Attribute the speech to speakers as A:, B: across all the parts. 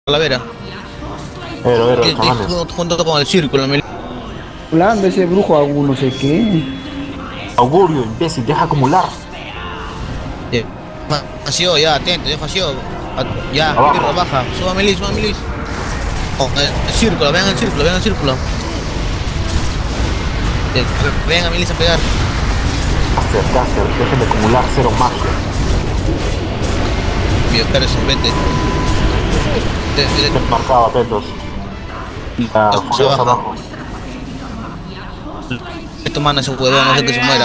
A: Calavera.
B: Chamanes.
A: Junto con el círculo,
C: Hablando ese brujo algún no sé qué.
B: Augurio, imbécil, deja acumular.
A: Fació, ya, atento, ya fació. Ya,
B: Abajo.
A: Pirro, baja. Súbame Liz. Oh, el círculo, vean el círculo. Venga, Milis a pegar.
B: Caster, dejen de acumular cero magia.
A: Biocares, vete.
B: Estén marcado, atentos. La furiosa abajo.
A: Esto manda ese huevón, no sé que se muera.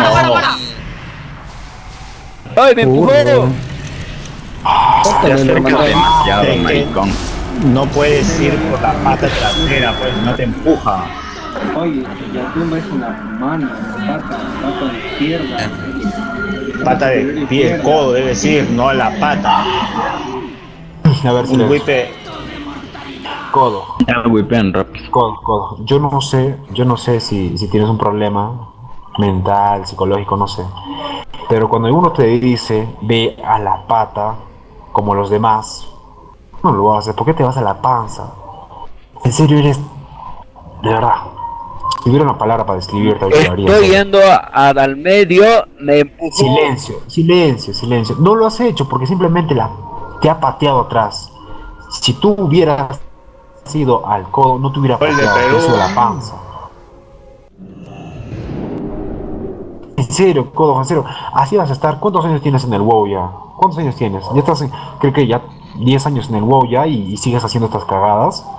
D: ¡Ay, me empujó!
C: Córtale,
D: Te
C: le
D: acercas
C: mandé.
D: demasiado, maricón. No puedes ir por la pata trasera, pues no te empuja.
C: Oye, ya tú ves una mano, pata de izquierda.
D: Pata de pie, el codo, debe decir, no la pata.
B: A ver si
D: Un
B: les...
D: whipe.
B: Codo.
E: Ya whipean rápido.
B: Codo. Yo no sé si tienes un problema mental, psicológico, no sé. Pero cuando uno te dice, ve a la pata, como los demás, no lo haces. ¿Por qué te vas a la panza? En serio eres... De verdad. Si hubiera una palabra para describirte, ahorita lo haría.
F: Estoy yendo al medio, me empujó.
B: Silencio. No lo has hecho porque simplemente te ha pateado atrás. Si tú hubieras sido al codo, no te hubiera
D: Gol de
B: pateado,
D: Perú.
B: te sido la panza. En serio, codo, en serio. Así vas a estar. ¿Cuántos años tienes en el WoW ya? ¿Cuántos años tienes? Ya estás, creo que ya 10 años en el WoW ya y sigues haciendo estas cagadas.